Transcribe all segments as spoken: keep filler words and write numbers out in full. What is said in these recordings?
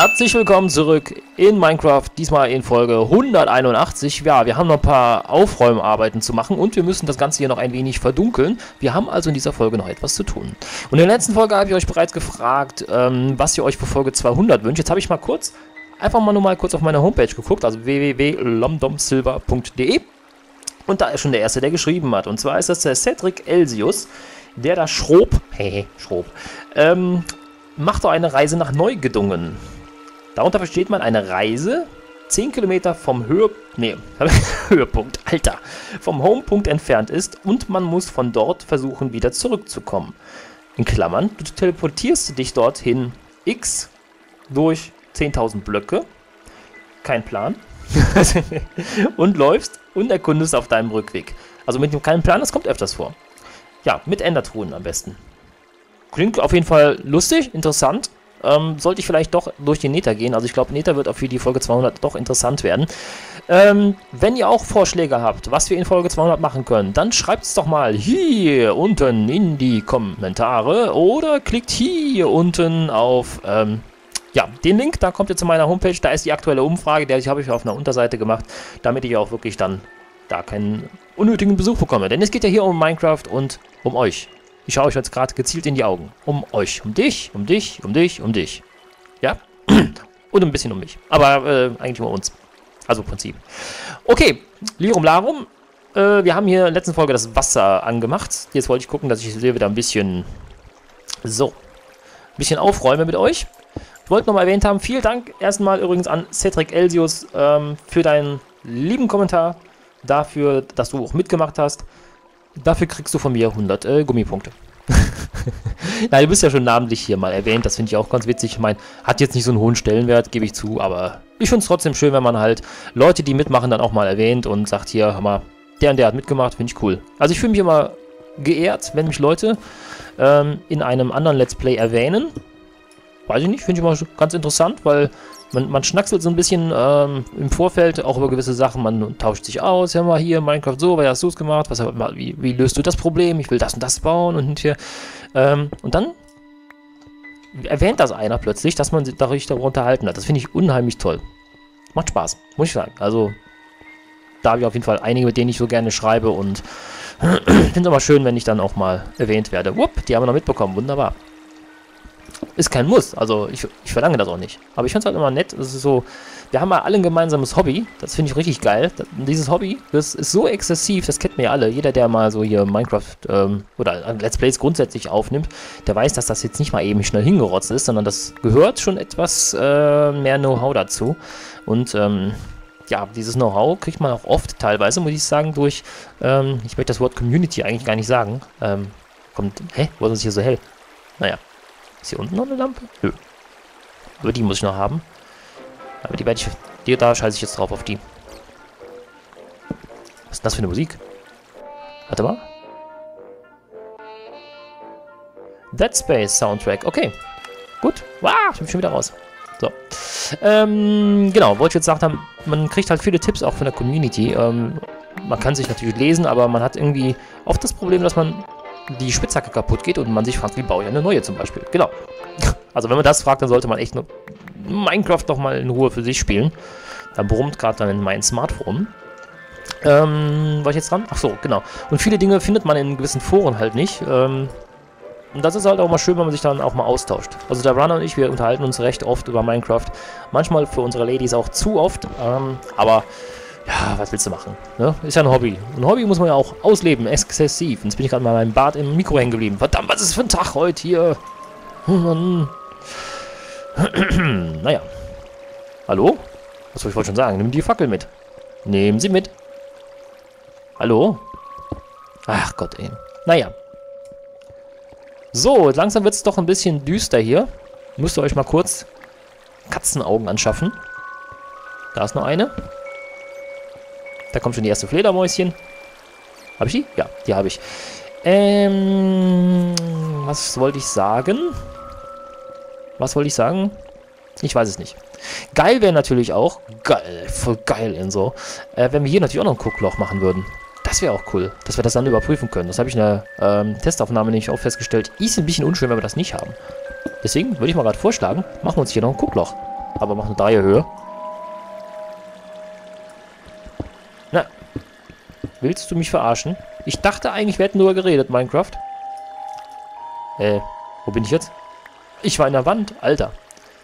Herzlich willkommen zurück in Minecraft, diesmal in Folge hunderteinundachtzig. Ja, wir haben noch ein paar Aufräumarbeiten zu machen und wir müssen das Ganze hier noch ein wenig verdunkeln. Wir haben also in dieser Folge noch etwas zu tun. Und in der letzten Folge habe ich euch bereits gefragt, ähm, was ihr euch für Folge zweihundert wünscht. Jetzt habe ich mal kurz, einfach mal nur mal kurz auf meine Homepage geguckt, also w w w punkt lomdomsilver punkt de. Und da ist schon der Erste, der geschrieben hat. Und zwar ist das der Cedric Elsius, der da schrob, hehe, schrob, ähm, macht doch eine Reise nach Neugedungen. Darunter versteht man eine Reise zehn Kilometer vom Höhe, nee, Höhepunkt, Alter, vom Homepunkt entfernt ist und man muss von dort versuchen, wieder zurückzukommen. In Klammern, du teleportierst dich dorthin x durch zehntausend Blöcke, kein Plan, und läufst und erkundest auf deinem Rückweg. Also mit dem keinen Plan, das kommt öfters vor. Ja, mit Endertruhen am besten. Klingt auf jeden Fall lustig, interessant. Ähm, sollte ich vielleicht doch durch den Nether gehen. Also ich glaube, Nether wird auch für die Folge zweihundert doch interessant werden. Ähm, wenn ihr auch Vorschläge habt, was wir in Folge zweihundert machen können, dann schreibt es doch mal hier unten in die Kommentare oder klickt hier unten auf ähm, ja, den Link. Da kommt ihr zu meiner Homepage. Da ist die aktuelle Umfrage, die habe ich auf einer Unterseite gemacht, damit ich auch wirklich dann da keinen unnötigen Besuch bekomme. Denn es geht ja hier um Minecraft und um euch. Ich schaue euch jetzt gerade gezielt in die Augen. Um euch. Um dich, um dich, um dich, um dich. Ja? Und ein bisschen um mich. Aber äh, eigentlich um uns. Also im Prinzip. Okay. Lirum Larum. Äh, wir haben hier in der letzten Folge das Wasser angemacht. Jetzt wollte ich gucken, dass ich hier wieder ein bisschen so. Ein bisschen aufräume mit euch. Ich wollte nochmal erwähnt haben. Vielen Dank erstmal übrigens an Cedric Elsius ähm, für deinen lieben Kommentar. Dafür, dass du auch mitgemacht hast. Dafür kriegst du von mir hundert äh, Gummipunkte. Nein, du bist ja schon namentlich hier mal erwähnt. Das finde ich auch ganz witzig. Ich meine, hat jetzt nicht so einen hohen Stellenwert, gebe ich zu. Aber ich finde es trotzdem schön, wenn man halt Leute, die mitmachen, dann auch mal erwähnt und sagt, hier, hör mal, der und der hat mitgemacht. Finde ich cool. Also ich fühle mich immer geehrt, wenn mich Leute ähm, in einem anderen Let's Play erwähnen. Weiß ich nicht, finde ich immer ganz interessant, weil man, man schnackselt so ein bisschen ähm, im Vorfeld auch über gewisse Sachen, man tauscht sich aus, ja mal hier, Minecraft so, wie hast du es gemacht, was, wie, wie löst du das Problem, ich will das und das bauen und hier, ähm, und dann erwähnt das einer plötzlich, dass man sich darüber unterhalten hat, das finde ich unheimlich toll, macht Spaß, muss ich sagen, also da habe ich auf jeden Fall einige, mit denen ich so gerne schreibe und finde es aber schön, wenn ich dann auch mal erwähnt werde. Wupp, die haben wir noch mitbekommen, wunderbar. Ist kein Muss, also ich, ich verlange das auch nicht. Aber ich finde es halt immer nett, es ist so, wir haben ja alle ein gemeinsames Hobby, das finde ich richtig geil. Das, dieses Hobby, das ist so exzessiv, das kennt mir ja alle. Jeder, der mal so hier Minecraft ähm, oder Let's Plays grundsätzlich aufnimmt, der weiß, dass das jetzt nicht mal eben schnell hingerotzt ist, sondern das gehört schon etwas äh, mehr Know-how dazu. Und ähm, ja, dieses Know-how kriegt man auch oft, teilweise, muss ich sagen, durch, ähm, ich möchte das Wort Community eigentlich gar nicht sagen. Ähm, kommt, hä, wo ist das hier so hell? Naja. Ist hier unten noch eine Lampe? Nö. Aber die muss ich noch haben. Aber die werde ich... Die, da scheiße ich jetzt drauf auf die. Was ist denn das für eine Musik? Warte mal. Dead Space Soundtrack. Okay. Gut. Wow, ich bin schon wieder raus. So. Ähm, genau, wollte ich jetzt gesagt haben, man kriegt halt viele Tipps auch von der Community. Ähm, man kann sich natürlich lesen, aber man hat irgendwie oft das Problem, dass man die Spitzhacke kaputt geht und man sich fragt, wie baue ich eine neue zum Beispiel. Genau. Also wenn man das fragt, dann sollte man echt nur Minecraft doch mal in Ruhe für sich spielen. Da brummt gerade dann mein Smartphone. Ähm, war ich jetzt dran? Ach so, genau. Und viele Dinge findet man in gewissen Foren halt nicht. Ähm, und das ist halt auch mal schön, wenn man sich dann auch mal austauscht. Also der Runner und ich, wir unterhalten uns recht oft über Minecraft. Manchmal für unsere Ladies auch zu oft. Ähm, aber... Ja, was willst du machen? Ne? Ist ja ein Hobby. Ein Hobby muss man ja auch ausleben, exzessiv. Jetzt bin ich gerade mal meinem Bart im Mikro hängen geblieben. Verdammt, was ist das für ein Tag heute hier? Oh Mann. Naja. Hallo? Was soll ich wohl schon sagen? Nimm die Fackel mit. Nehmen Sie mit. Hallo? Ach Gott, ey. Naja. So, langsam wird es doch ein bisschen düster hier. Müsst ihr euch mal kurz Katzenaugen anschaffen. Da ist noch eine. Da kommt schon die erste Fledermäuschen. Habe ich die? Ja, die habe ich. Ähm, was wollte ich sagen? Was wollte ich sagen? Ich weiß es nicht. Geil wäre natürlich auch, geil, voll geil in so, äh, wenn wir hier natürlich auch noch ein Guckloch machen würden. Das wäre auch cool, dass wir das dann überprüfen können. Das habe ich in der ähm, Testaufnahme nämlich auch festgestellt. Ist ein bisschen unschön, wenn wir das nicht haben. Deswegen würde ich mal gerade vorschlagen, machen wir uns hier noch ein Guckloch. Aber mach eine Dreierhöhe. Na. Willst du mich verarschen? Ich dachte eigentlich, wir hätten nur geredet, Minecraft. Äh, wo bin ich jetzt? Ich war in der Wand, Alter.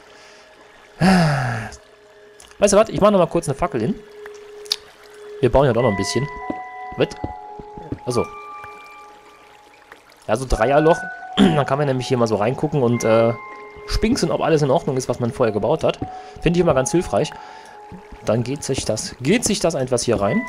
Weißt du was? Ich mache noch mal kurz eine Fackel hin. Wir bauen ja doch noch ein bisschen. Was? Achso. Ja, so Dreierloch. Dann kann man nämlich hier mal so reingucken und äh, spinksen, ob alles in Ordnung ist, was man vorher gebaut hat. Finde ich immer ganz hilfreich. Dann geht sich das, geht sich das etwas hier rein.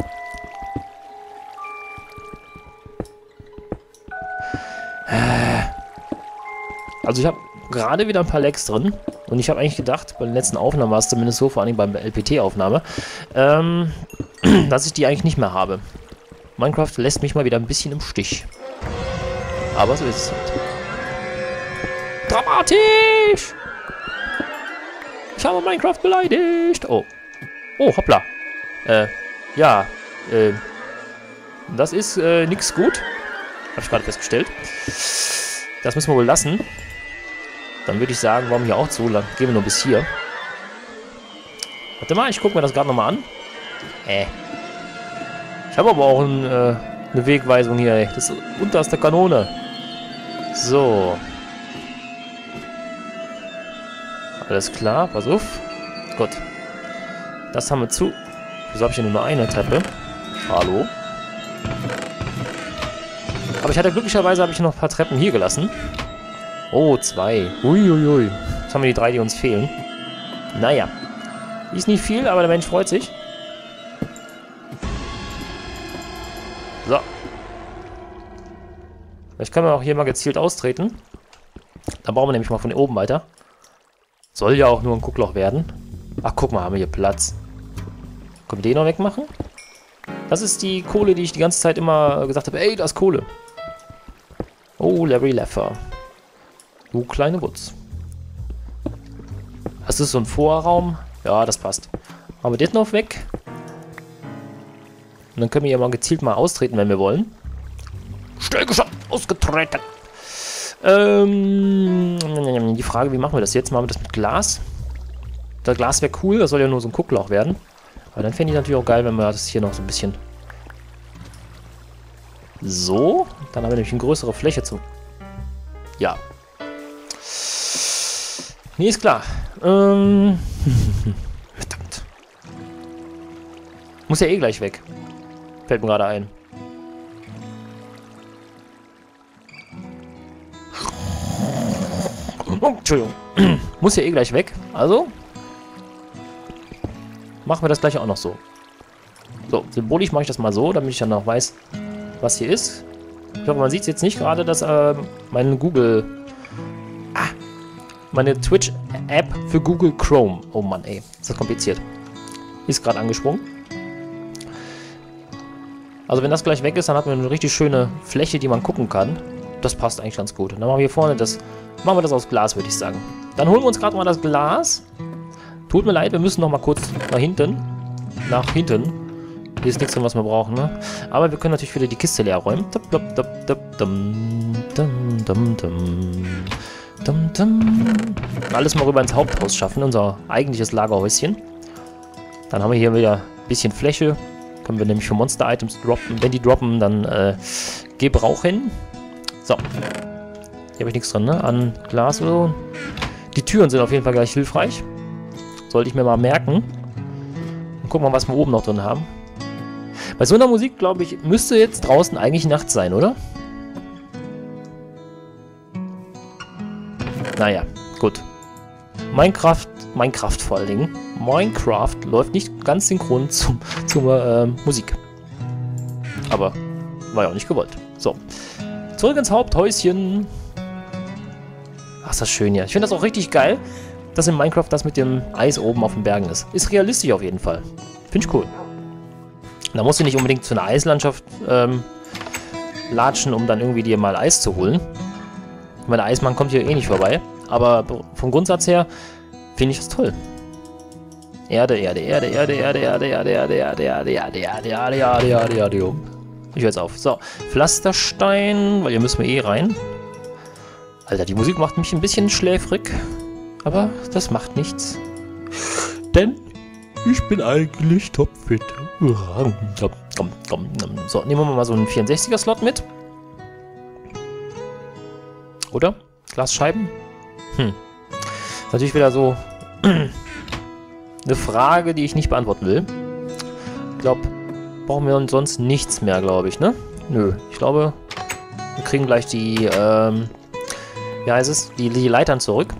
Also ich habe gerade wieder ein paar Lags drin. Und ich habe eigentlich gedacht, bei den letzten Aufnahmen war es zumindest so, vor allem beim L P T-Aufnahme, ähm, dass ich die eigentlich nicht mehr habe. Minecraft lässt mich mal wieder ein bisschen im Stich. Aber so ist es halt. Dramatisch! Ich habe Minecraft beleidigt! Oh. Oh, hoppla. Äh, ja. Äh, das ist äh, nix gut. Habe ich gerade festgestellt. Das müssen wir wohl lassen. Dann würde ich sagen, warum hier auch zu? Dann gehen wir nur bis hier. Warte mal, ich gucke mir das gerade nochmal an. Äh. Ich habe aber auch ein, äh, eine Wegweisung hier, ey. Das ist unterste Kanone. So. Alles klar, pass auf. Gut. Das haben wir zu. Wieso habe ich hier nur eine Treppe? Hallo? Aber ich hatte glücklicherweise habe ich noch ein paar Treppen hier gelassen. Oh, zwei. Uiuiui. Jetzt haben wir die drei, die uns fehlen. Naja. Ist nicht viel, aber der Mensch freut sich. So. Vielleicht können wir auch hier mal gezielt austreten. Dann bauen wir nämlich mal von oben weiter. Soll ja auch nur ein Guckloch werden. Ach, guck mal, haben wir hier Platz. Können wir den noch wegmachen? Das ist die Kohle, die ich die ganze Zeit immer gesagt habe. Ey, da ist Kohle. Oh, Larry Leffer. Du kleine Wutz. Das ist so ein Vorraum. Ja, das passt. Machen wir das noch weg. Und dann können wir hier mal gezielt mal austreten, wenn wir wollen. Stillgeschafft, ausgetreten. Ähm, die Frage, wie machen wir das jetzt? Machen wir das mit Glas? Das Glas wäre cool, das soll ja nur so ein Guckloch werden. Aber dann fände ich natürlich auch geil, wenn wir das hier noch so ein bisschen... So, dann haben wir nämlich eine größere Fläche zum... Ja. Nee, ist klar. Ähm... Verdammt. Muss ja eh gleich weg. Fällt mir gerade ein. Oh, Entschuldigung. Muss ja eh gleich weg. Also... machen wir das gleich auch noch so. So, symbolisch mache ich das mal so, damit ich dann noch weiß, was hier ist. Ich hoffe, man sieht es jetzt nicht gerade, dass äh, meine Google... Ah, meine Twitch-App für Google Chrome... Oh Mann, ey. Ist das kompliziert. Ist gerade angesprungen. Also wenn das gleich weg ist, dann hat man eine richtig schöne Fläche, die man gucken kann. Das passt eigentlich ganz gut. Und dann machen wir hier vorne das... Machen wir das aus Glas, würde ich sagen. Dann holen wir uns gerade mal das Glas. Tut mir leid, wir müssen noch mal kurz nach hinten. Nach hinten. Hier ist nichts drin, was wir brauchen, ne? Aber wir können natürlich wieder die Kiste leer räumen. Alles mal rüber ins Haupthaus schaffen, unser eigentliches Lagerhäuschen. Dann haben wir hier wieder ein bisschen Fläche. Können wir nämlich für Monster-Items droppen. Wenn die droppen, dann äh, gebrauchen. So. Hier habe ich nichts dran, ne? An Glas oder so. Die Türen sind auf jeden Fall gleich hilfreich. Sollte ich mir mal merken. Und gucken wir mal, was wir oben noch drin haben. Bei so einer Musik, glaube ich, müsste jetzt draußen eigentlich Nacht sein, oder? Naja, gut. Minecraft, Minecraft vor allen Dingen. Minecraft läuft nicht ganz synchron zum, zur äh, Musik. Aber war ja auch nicht gewollt. So. Zurück ins Haupthäuschen. Ach, ist das schön hier. Ich finde das auch richtig geil, dass in Minecraft das mit dem Eis oben auf den Bergen ist. Ist realistisch auf jeden Fall. Finde ich cool. Da musst du nicht unbedingt zu einer Eislandschaft ähm, latschen, um dann irgendwie dir mal Eis zu holen. Ich meine, der Eismann kommt hier eh nicht vorbei. Aber vom Grundsatz her finde ich das toll. Erde, Erde, Erde, Erde, Erde, Erde, Erde, Erde, Erde, Erde, Erde, Erde, Erde, Erde, Erde, Erde. Ich höre jetzt auf. So, Pflasterstein, weil hier müssen wir eh rein. Alter, die Musik macht mich ein bisschen schläfrig. Aber das macht nichts. Denn ich bin eigentlich topfit. Komm, komm, komm. So, nehmen wir mal so einen vierundsechziger-Slot mit. Oder? Glasscheiben? Hm. Ist natürlich wieder so eine Frage, die ich nicht beantworten will. Ich glaube, brauchen wir sonst nichts mehr, glaube ich, ne? Nö, ich glaube, wir kriegen gleich die, ähm, wie heißt es? Die, die Leitern zurück.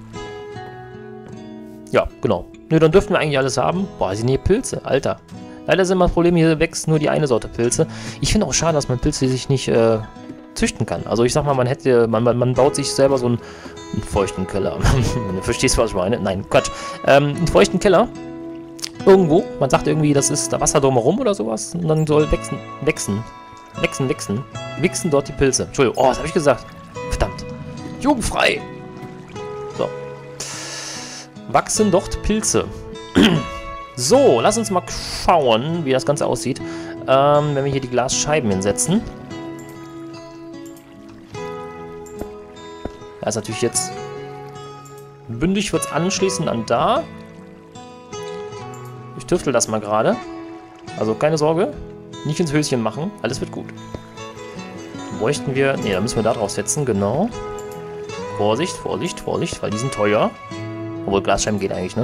Ja, genau. Nö, dann dürften wir eigentlich alles haben. Boah, sind hier Pilze, Alter. Leider sind immer das Problem, hier wächst nur die eine Sorte Pilze. Ich finde auch schade, dass man Pilze sich nicht äh, züchten kann. Also ich sag mal, man hätte, man, man, man baut sich selber so einen, einen feuchten Keller. Du verstehst, was ich meine? Nein, Quatsch. Ähm, einen feuchten Keller. Irgendwo. Man sagt irgendwie, das ist da Wasser drumherum oder sowas. Und dann soll wachsen, wachsen, wachsen, wachsen. Wichsen dort die Pilze. Entschuldigung, oh, was habe ich gesagt? Verdammt. Jugendfrei. So. Wachsen dort Pilze. So, lass uns mal schauen, wie das Ganze aussieht. Ähm, wenn wir hier die Glasscheiben hinsetzen. Da ist natürlich jetzt bündig, wird es anschließen an da. Ich tüftel das mal gerade. Also keine Sorge, nicht ins Höschen machen, alles wird gut. Bräuchten wir, ne, da müssen wir da drauf setzen, genau. Vorsicht, Vorsicht, Vorsicht, weil die sind teuer. Obwohl Glasscheiben geht eigentlich, ne?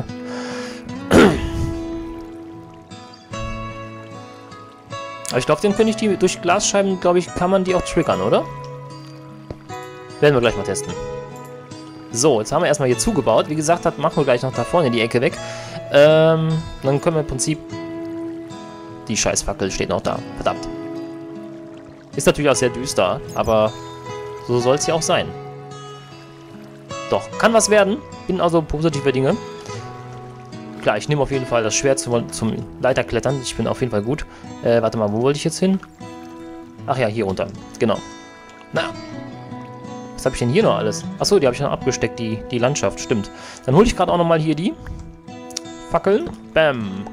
Aber ich glaube, den könnte ich die durch Glasscheiben, glaube ich, kann man die auch triggern, oder? Werden wir gleich mal testen. So, jetzt haben wir erstmal hier zugebaut. Wie gesagt, das machen wir gleich noch da vorne in die Ecke weg. Ähm, dann können wir im Prinzip... Die Scheißfackel steht noch da. Verdammt. Ist natürlich auch sehr düster, aber so soll es ja auch sein. Doch, kann was werden. Bin also positive Dinge. Klar, ich nehme auf jeden Fall das Schwert zum, zum Leiterklettern. Ich bin auf jeden Fall gut. Äh, warte mal, wo wollte ich jetzt hin? Ach ja, hier runter. Genau. Na. Was habe ich denn hier noch alles? Achso, die habe ich noch abgesteckt, die, die Landschaft. Stimmt. Dann hole ich gerade auch nochmal hier die Fackeln. Bam.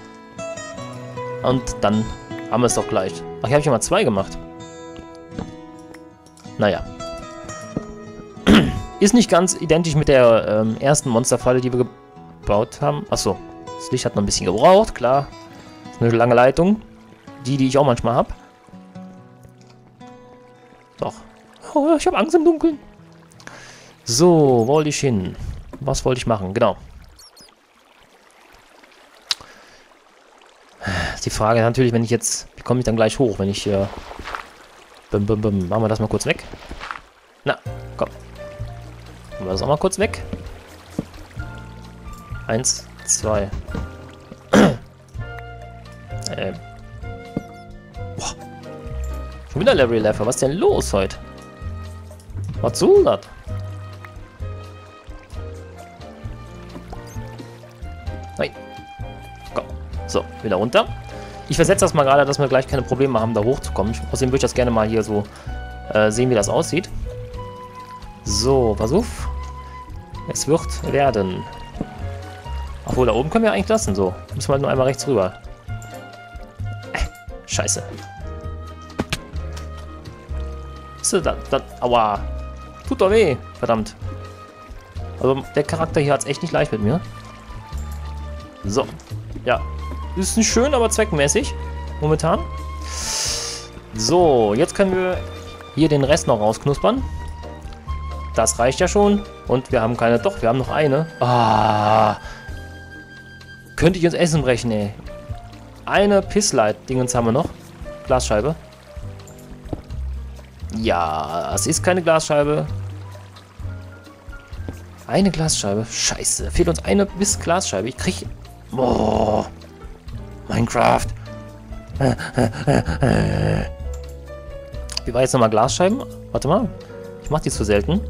Und dann haben wir es doch gleich. Ach, hier habe ich ja mal zwei gemacht. Naja. Ist nicht ganz identisch mit der ähm, ersten Monsterfalle, die wir gebaut haben. Achso, das Licht hat noch ein bisschen gebraucht, klar. Das ist eine lange Leitung. Die, die ich auch manchmal habe. Doch. Oh, ich habe Angst im Dunkeln. So, wo wollte ich hin? Was wollte ich machen? Genau. Die Frage natürlich, wenn ich jetzt... Wie komme ich dann gleich hoch, wenn ich hier... Bim, bim, bim. Machen wir das mal kurz weg. Na, komm. Machen wir das auch mal kurz weg. Eins, zwei. ähm. Boah. Schon wieder Larry Leffer. Was ist denn los heute? Was soll das? Nein. Komm. So, wieder runter. Ich versetze das mal gerade, dass wir gleich keine Probleme haben, da hochzukommen. Außerdem würde ich das gerne mal hier so äh, sehen, wie das aussieht. So, pass auf. Es wird werden. Obwohl, da oben können wir eigentlich lassen. So, müssen wir halt nur einmal rechts rüber. Äh, scheiße. Ist das, das, aua. Tut doch weh. Verdammt. Also, der Charakter hier hat es echt nicht leicht mit mir. So. Ja. Ist nicht schön, aber zweckmäßig. Momentan. So, jetzt können wir hier den Rest noch rausknuspern. Das reicht ja schon. Und wir haben keine... Doch, wir haben noch eine. Ah. Könnte ich ins Essen brechen, ey. Eine Pissleit-Dingens haben wir noch. Glasscheibe. Ja, es ist keine Glasscheibe. Eine Glasscheibe. Scheiße. Fehlt uns eine bis Glasscheibe. Ich krieg... Boah. Minecraft. Wie war jetzt nochmal Glasscheiben? Warte mal. Ich mach die zu selten.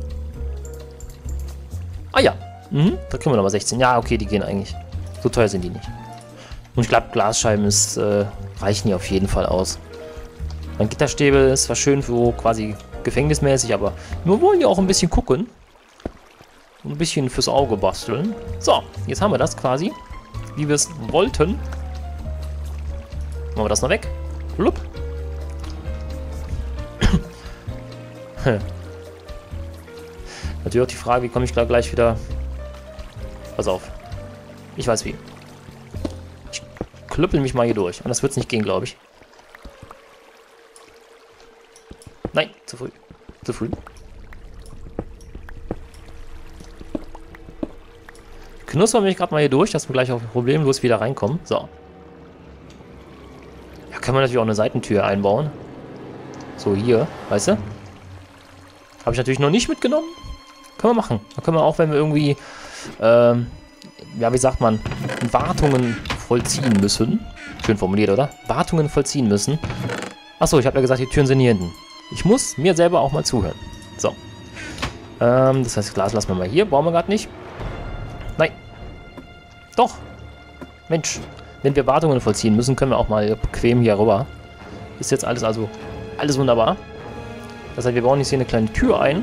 Ah ja. Mhm. Da kriegen wir nochmal sechzehn. Ja, okay, die gehen eigentlich. So teuer sind die nicht. Und ich glaube, Glasscheiben ist, äh, reichen hier auf jeden Fall aus. Mein Gitterstäbe ist zwar schön so quasi gefängnismäßig, aber wir wollen ja auch ein bisschen gucken. Ein bisschen fürs Auge basteln. So, jetzt haben wir das quasi, wie wir es wollten. Machen wir das noch weg. Blub. Natürlich auch die Frage, wie komme ich da gleich wieder... Pass auf. Ich weiß wie. Ich klüppel mich mal hier durch. Und das wird es nicht gehen, glaube ich. Nein, zu früh. Zu früh. Knusper mich gerade mal hier durch, dass wir gleich auch problemlos wieder reinkommen. So. Ja, können wir natürlich auch eine Seitentür einbauen. So, hier, weißt du? Habe ich natürlich noch nicht mitgenommen. Können wir machen. Da können wir auch, wenn wir irgendwie, ähm, ja, wie sagt man, Wartungen vollziehen müssen. Schön formuliert, oder? Wartungen vollziehen müssen. Achso, ich habe ja gesagt, die Türen sind hier hinten. Ich muss mir selber auch mal zuhören. So. Ähm, das heißt, Glas lassen wir mal hier. Brauchen wir gerade nicht. Nein. Doch. Mensch. Wenn wir Wartungen vollziehen müssen, können wir auch mal bequem hier rüber. Ist jetzt alles also alles wunderbar. Das heißt, wir bauen jetzt hier eine kleine Tür ein.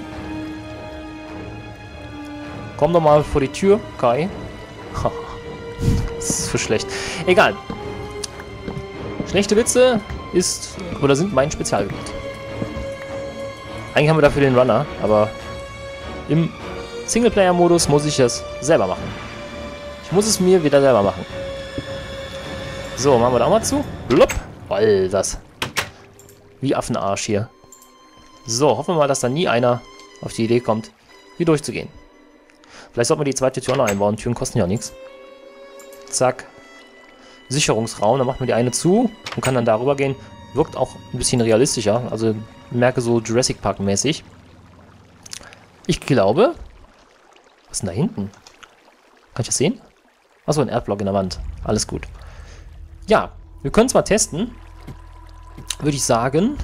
Komm doch mal vor die Tür, Kai. Das ist für schlecht. Egal. Schlechte Witze ist oder sind mein Spezialgebiet. Eigentlich haben wir dafür den Runner, aber im Singleplayer-Modus muss ich das selber machen. Ich muss es mir wieder selber machen. So, machen wir da auch mal zu. Blub. Voll das. Wie Affenarsch hier. So, hoffen wir mal, dass da nie einer auf die Idee kommt, hier durchzugehen. Vielleicht sollten wir die zweite Tür noch einbauen. Türen kosten ja auch nichts. Zack. Sicherungsraum. Dann macht man die eine zu und kann dann darüber gehen. Wirkt auch ein bisschen realistischer. Also, ich merke so Jurassic Park mäßig. Ich glaube... Was ist denn da hinten? Kann ich das sehen? Achso, ein Erdblock in der Wand. Alles gut. Ja, wir können es mal testen. Würde ich sagen.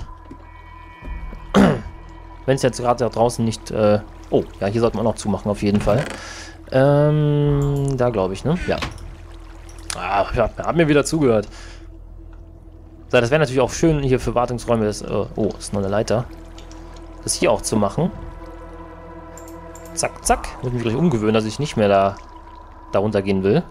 Wenn es jetzt gerade da draußen nicht... Äh, oh, ja, hier sollten wir noch zumachen, auf jeden Fall. Ähm, da glaube ich, ne? Ja. Ah, ja, er hat mir wieder zugehört. So, das wäre natürlich auch schön hier für Wartungsräume. Das, äh, oh, ist noch eine Leiter. Das hier auch zu machen. Zack, zack. Muss mich gleich umgewöhnen, dass ich nicht mehr da, da runtergehen will.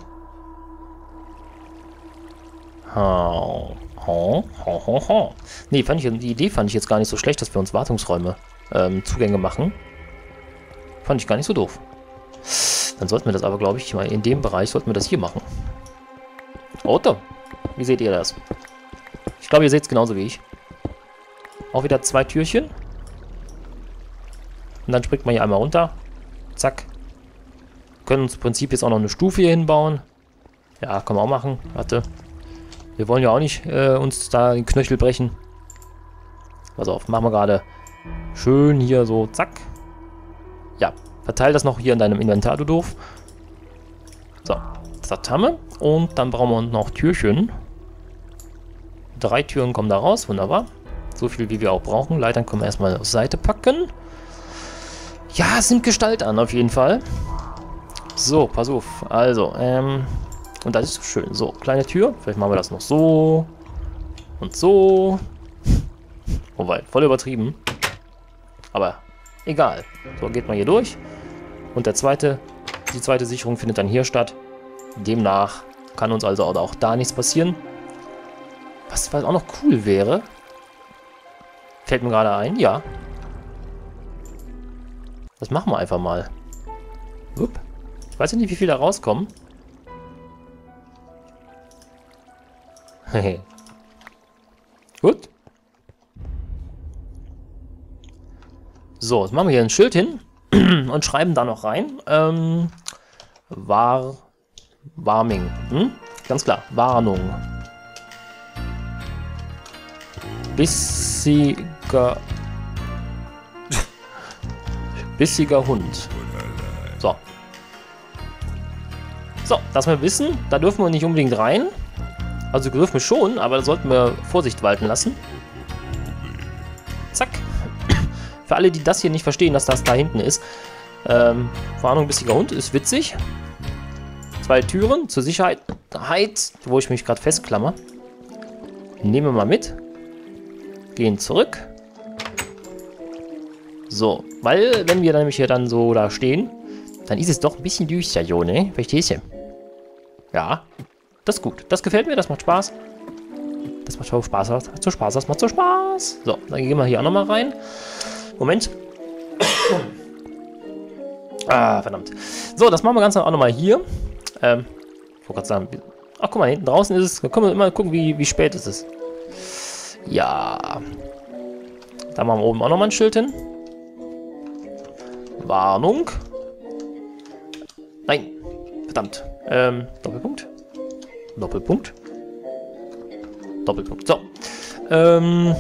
Oh, oh, oh, oh, oh. Nee, fand ich, die Idee fand ich jetzt gar nicht so schlecht, dass wir uns Wartungsräume ähm, Zugänge machen. Fand ich gar nicht so doof. Dann sollten wir das aber, glaube ich, mal in dem Bereich sollten wir das hier machen. Otto, wie seht ihr das? Ich glaube, ihr seht es genauso wie ich. Auch wieder zwei Türchen. Und dann springt man hier einmal runter. Zack. Können uns im Prinzip jetzt auch noch eine Stufe hier hinbauen. Ja, können wir auch machen. Warte. Wir wollen ja auch nicht äh, uns da den Knöchel brechen. Pass auf, machen wir gerade schön hier so, zack. Ja, verteil das noch hier in deinem Inventar, du doof. So, das haben wir. Und dann brauchen wir noch Türchen. Drei Türen kommen da raus, wunderbar. So viel, wie wir auch brauchen. Leitern können wir erstmal auf Seite packen. Ja, es nimmt Gestalt an, auf jeden Fall. So, pass auf. Also, ähm... und das ist so schön. So, kleine Tür. Vielleicht machen wir das noch so. Und so. Wobei, voll übertrieben. Aber egal. So, geht man hier durch. Und der zweite, die zweite Sicherung findet dann hier statt. Demnach kann uns also auch da nichts passieren. Was, was auch noch cool wäre. Fällt mir gerade ein, ja. Das machen wir einfach mal. Upp. Ich weiß ja nicht, wie viel da rauskommen. Hehe. Gut. So, jetzt machen wir hier ein Schild hin und schreiben da noch rein. Ähm, War, Warming. Hm? Ganz klar, Warnung. Bissiger... Bissiger Hund. So. So, dass wir wissen, da dürfen wir nicht unbedingt rein. Also dürfen wir schon, aber da sollten wir Vorsicht walten lassen. Zack. Für alle, die das hier nicht verstehen, dass das da hinten ist. Ähm, Warnung, bissiger Hund, ist witzig. Zwei Türen zur Sicherheit, wo ich mich gerade festklammer. Nehmen wir mal mit. Gehen zurück. So, weil, wenn wir dann nämlich hier dann so da stehen, dann ist es doch ein bisschen düster, Jo, ne? Verstehst du? Ja, das ist gut. Das gefällt mir, das macht Spaß. Das macht auch Spaß, das macht so Spaß, das macht so Spaß. So, dann gehen wir hier auch nochmal rein. Moment. Ah, verdammt. So, das machen wir ganz auch nochmal hier. Ähm, wollte gerade sagen. Ach, guck mal, hinten draußen ist es. Da können wir immer gucken, wie, wie spät es ist. Ja. Da machen wir oben auch nochmal ein Schild hin. Warnung. Nein. Verdammt. Ähm, Doppelpunkt. Doppelpunkt. Doppelpunkt. So. Ähm.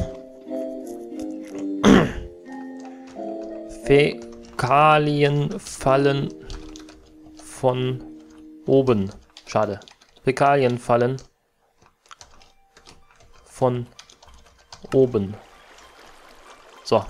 Fäkalien fallen von oben. Schade. Fäkalien fallen von oben. So.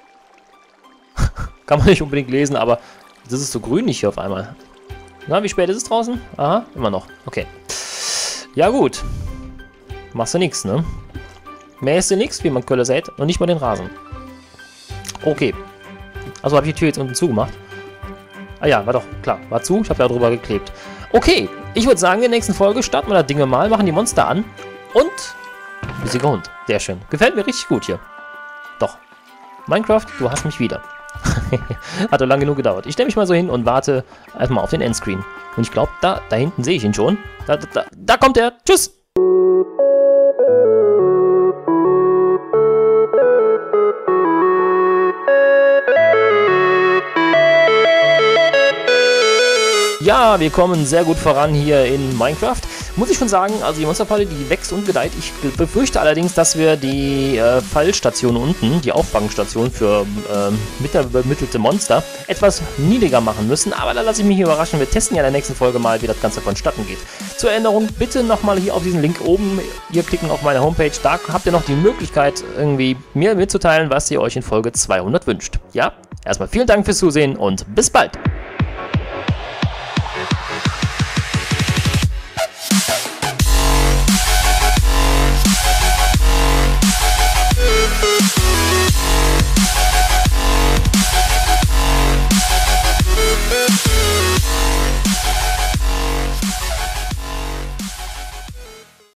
Kann man nicht unbedingt lesen, aber das ist so grünlich hier auf einmal. Na, wie spät ist es draußen? Aha, immer noch. Okay. Ja gut. Machst du nichts, ne? Mähst du nichts, wie man Kölle sät, und nicht mal den Rasen. Okay. Also habe ich die Tür jetzt unten zugemacht. Ah ja, war doch, klar, war zu. Ich habe da drüber geklebt. Okay, ich würde sagen, in der nächsten Folge starten wir da Dinge mal, machen die Monster an und riesiger Hund. Sehr schön. Gefällt mir richtig gut hier. Doch. Minecraft, du hast mich wieder. Hat doch lange genug gedauert. Ich stelle mich mal so hin und warte erstmal auf den Endscreen. Und ich glaube, da, da hinten sehe ich ihn schon. Da, da, da, da kommt er. Tschüss. Ja, wir kommen sehr gut voran hier in Minecraft. Muss ich schon sagen, also die Monsterfalle, die wächst und gedeiht. Ich befürchte allerdings, dass wir die äh, Fallstation unten, die Auffangstation für äh, mittelbemittelte Monster, etwas niedriger machen müssen. Aber da lasse ich mich überraschen. Wir testen ja in der nächsten Folge mal, wie das Ganze vonstatten geht. Zur Erinnerung, bitte nochmal hier auf diesen Link oben hier klicken auf meine Homepage. Da habt ihr noch die Möglichkeit, irgendwie mir mitzuteilen, was ihr euch in Folge zweihundert wünscht. Ja, erstmal vielen Dank fürs Zusehen und bis bald.